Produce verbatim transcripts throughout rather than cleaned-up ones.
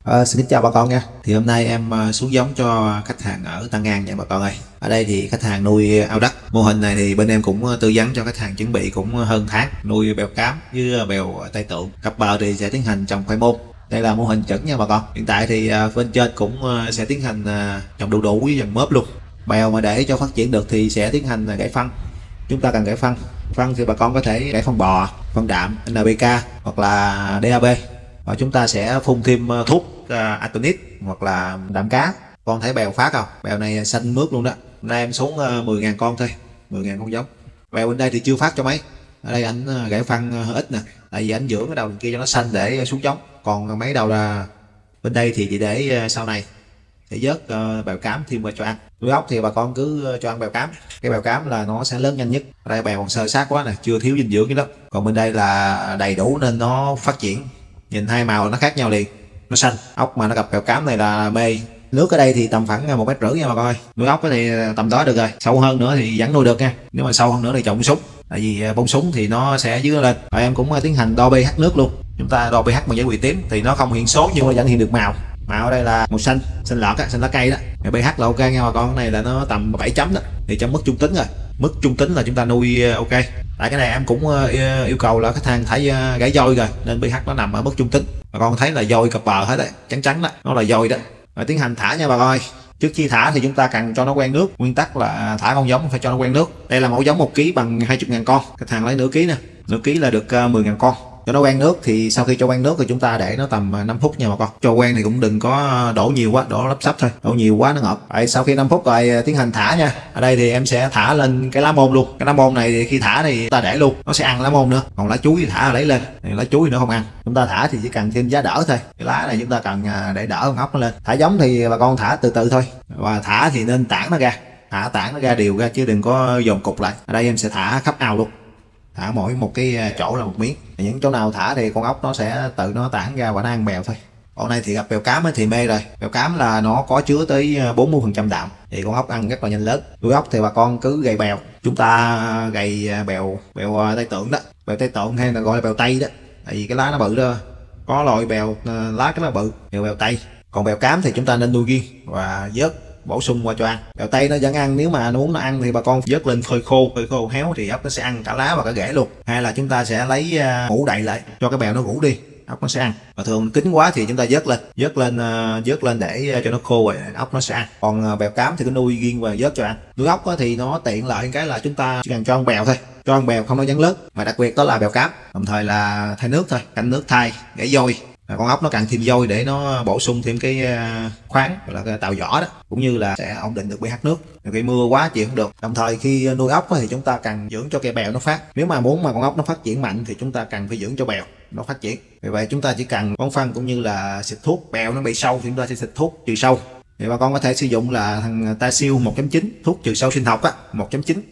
Ờ, Xin kính chào bà con nha. Thì hôm nay em ờ, xuống giống cho khách hàng ở Tân An nha bà con ơi. Ở đây thì khách hàng nuôi ao đất. Mô hình này thì bên em cũng ờ, tư vấn cho khách hàng chuẩn bị cũng hơn tháng nuôi bèo cám với bèo Tây Tượng. Cặp bờ thì sẽ tiến hành trồng khoai môn. Đây là mô hình chuẩn nha bà con. Hiện tại thì ờ, bên trên cũng ờ, sẽ tiến hành ờ, trồng đu đủ với dần mớp luôn. Bèo mà để cho phát triển được thì sẽ tiến hành gãy phân. Chúng ta cần gãy phân. Phân thì bà con có thể gãy phân bò, phân đạm, en pê ca hoặc là đê a bê. Và chúng ta sẽ phun thêm ờ, thuốc uh, Atonit hoặc là đạm cá. Con thấy bèo phát không? Bèo này xanh mướt luôn đó. Hôm nay em xuống uh, mười ngàn con thôi, mười ngàn con giống. Bèo bên đây thì chưa phát cho mấy. Ở đây anh uh, gãy phân uh, ít nè, tại vì anh dưỡng cái đầu kia cho nó xanh để xuống giống. Còn mấy đầu là bên đây thì chỉ để uh, sau này để vớt uh, bèo cám thêm vào cho ăn. Nuôi ốc thì bà con cứ uh, cho ăn bèo cám. Cái bèo cám là nó sẽ lớn nhanh nhất. Ở đây bèo còn sơ sát quá nè, chưa thiếu dinh dưỡng cái đó. Còn bên đây là đầy đủ nên nó phát triển. Nhìn hai màu nó khác nhau liền, nó xanh. Ốc mà nó gặp bèo cám này là mê. Nước ở đây thì tầm khoảng một mét rưỡi nha bà coi. Nuôi ốc thì tầm đó được rồi, sâu hơn nữa thì vẫn nuôi được nha. Nếu mà sâu hơn nữa thì trồng súng, tại vì bông súng thì nó sẽ dưới lên. Và em cũng tiến hành đo pH nước luôn. Chúng ta đo pH bằng giấy quỳ tím thì nó không hiện số nhưng mà vẫn hiện được màu. Màu ở đây là màu xanh, xanh lọt á, xanh lá cây đó. pH là ok nha bà con. Cái này là nó tầm bảy chấm đó, thì trong mức trung tính rồi. Mức trung tính là chúng ta nuôi ok. Tại cái này em cũng yêu cầu là khách hàng thải gãy voi rồi nên pH nó nằm ở mức trung tính. Bà con thấy là voi cặp bờ hết đấy, trắng trắng đó, nó là voi đó. Rồi tiến hành thả nha bà coi. Trước khi thả thì chúng ta cần cho nó quen nước. Nguyên tắc là thả con giống phải cho nó quen nước. Đây là mẫu giống một ký bằng hai mươi ngàn con. Khách hàng lấy nửa ký nè, nửa ký là được mười ngàn con. Cho nó quen nước thì sau khi cho quen nước thì chúng ta để nó tầm năm phút nha bà con. Cho quen thì cũng đừng có đổ nhiều quá, đổ lấp sấp thôi, đổ nhiều quá nó ngọt. Vậy sau khi năm phút rồi tiến hành thả nha. Ở đây thì em sẽ thả lên cái lá môn luôn. Cái lá môn này thì khi thả thì ta để luôn, nó sẽ ăn lá môn nữa. Còn lá chuối thì thả lấy lên, thì lá chuối thì nó không ăn. Chúng ta thả thì chỉ cần thêm giá đỡ thôi. Cái lá này chúng ta cần để đỡ con ốc nó lên. Thả giống thì bà con thả từ từ thôi. Và thả thì nên tản nó ra, thả tản nó ra đều ra chứ đừng có dồn cục lại. Ở đây em sẽ thả khắp ao luôn. Thả mỗi một cái chỗ là một miếng. Những chỗ nào thả thì con ốc nó sẽ tự nó tản ra và nó ăn bèo thôi. Con này thì gặp bèo cám thì mê rồi. Bèo cám là nó có chứa tới bốn mươi phần trăm đạm, thì con ốc ăn rất là nhanh lớn. Nuôi ốc thì bà con cứ gầy bèo. Chúng ta gầy bèo bèo Tây Tượng đó, bèo Tây Tượng hay là gọi là bèo Tây đó, tại vì cái lá nó bự đó. Có loại bèo lá cái nó bự, bèo bèo Tây. Còn bèo cám thì chúng ta nên nuôi riêng và vớt bổ sung qua cho ăn. Bèo Tây nó vẫn ăn, nếu mà nó muốn nó ăn thì bà con vớt lên phơi khô, phơi khô héo thì ốc nó sẽ ăn cả lá và cả rễ luôn. Hay là chúng ta sẽ lấy mũ đậy lại cho cái bèo nó ngủ đi, ốc nó sẽ ăn. Và thường kín quá thì chúng ta vớt lên, vớt lên vớt lên để cho nó khô rồi ốc nó sẽ ăn. Còn bèo cám thì cứ nuôi riêng và vớt cho ăn. Nuôi ốc thì nó tiện lợi cái là chúng ta chỉ cần cho ăn bèo thôi, cho ăn bèo không nó vẫn lớn. Mà đặc biệt đó là bèo cám, đồng thời là thay nước thôi, canh nước thay, gãy vôi. Con ốc nó cần thêm vôi để nó bổ sung thêm cái khoáng, là cái tạo vỏ đó, cũng như là sẽ ổn định được pH nước. Khi mưa quá chịu không được. Đồng thời khi nuôi ốc thì chúng ta cần dưỡng cho cây bèo nó phát. Nếu mà muốn mà con ốc nó phát triển mạnh thì chúng ta cần phải dưỡng cho bèo nó phát triển. Vì vậy chúng ta chỉ cần bón phân cũng như là xịt thuốc. Bèo nó bị sâu thì chúng ta sẽ xịt thuốc trừ sâu. Thì bà con có thể sử dụng là thằng Tasil một chấm chín, thuốc trừ sâu sinh học á, một chấm chín,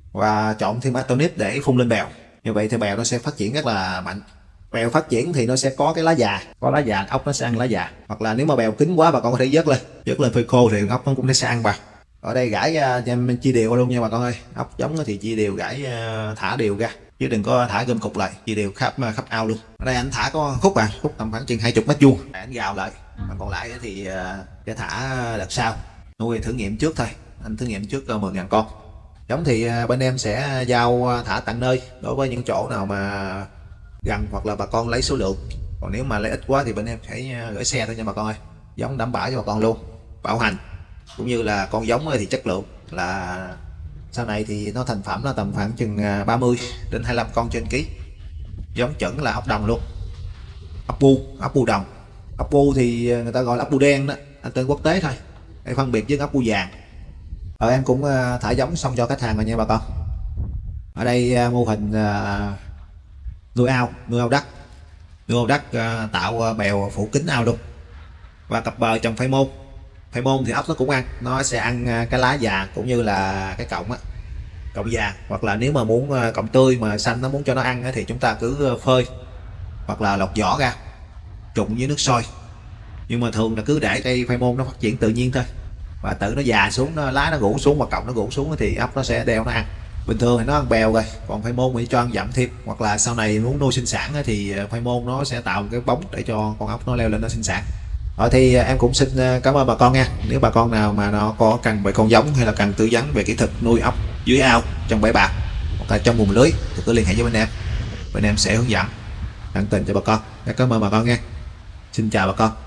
và trộn thêm Atonit để phun lên bèo. Như vậy thì bèo nó sẽ phát triển rất là mạnh. Bèo phát triển thì nó sẽ có cái lá già, có lá già ốc nó sẽ ăn lá già. Hoặc là nếu mà bèo kín quá bà con có thể vớt lên, vớt lên phơi khô thì ốc nó cũng sẽ ăn vào. Ở đây gãi cho em chia đều luôn nha bà con ơi. Ốc giống thì chia đều, gãi thả đều ra chứ đừng có thả gom cục lại, chia đều khắp khắp ao luôn. Ở đây anh thả có khúc à, khúc tầm khoảng chừng hai mươi mét vuông, anh gào lại. Mà còn lại thì sẽ thả đợt sau, nuôi thử nghiệm trước thôi. Anh thử nghiệm trước mười ngàn con. Giống thì bên em sẽ giao thả tận nơi đối với những chỗ nào mà gần hoặc là bà con lấy số lượng. Còn nếu mà lấy ít quá thì bên em phải gửi xe thôi nha bà con ơi. Giống đảm bảo cho bà con luôn, bảo hành cũng như là con giống thì chất lượng, là sau này thì nó thành phẩm là tầm khoảng chừng ba mươi đến hai mươi lăm con trên ký. Giống chuẩn là ốc đồng luôn, ốc bu, ốc bu đồng. Ốc bu thì người ta gọi là ốc bu đen đó, anh tên quốc tế thôi để phân biệt với ốc bu vàng. Ở em cũng thả giống xong cho khách hàng rồi nha bà con. Ở đây mô hình nuôi ao, nuôi ao đất. Nuôi ao đất uh, tạo uh, bèo phủ kính ao luôn. Và cặp bờ trồng phai môn. Phai môn thì ốc nó cũng ăn, nó sẽ ăn uh, cái lá già cũng như là cái cọng á, cọng già. Hoặc là nếu mà muốn uh, cọng tươi mà xanh nó muốn cho nó ăn á, thì chúng ta cứ uh, phơi hoặc là lọc vỏ ra, trụng với nước sôi. Nhưng mà thường là cứ để cây phai môn nó phát triển tự nhiên thôi, và tự nó già xuống, nó lá nó rũ xuống và cọng nó rũ xuống thì ốc nó sẽ đeo nó ăn. Bình thường thì nó ăn bèo rồi, còn phai môn thì cho ăn dặm thêm. Hoặc là sau này muốn nuôi sinh sản thì phai môn nó sẽ tạo cái bóng để cho con ốc nó leo lên nó sinh sản. Ờ, thì em cũng xin cảm ơn bà con nha. Nếu bà con nào mà nó có cần về con giống hay là cần tư vấn về kỹ thuật nuôi ốc dưới ao trong bãi bạc hoặc là trong vùng lưới thì cứ liên hệ với bên em, bên em sẽ hướng dẫn tận tình cho bà con. Cảm ơn bà con nha. Xin chào bà con.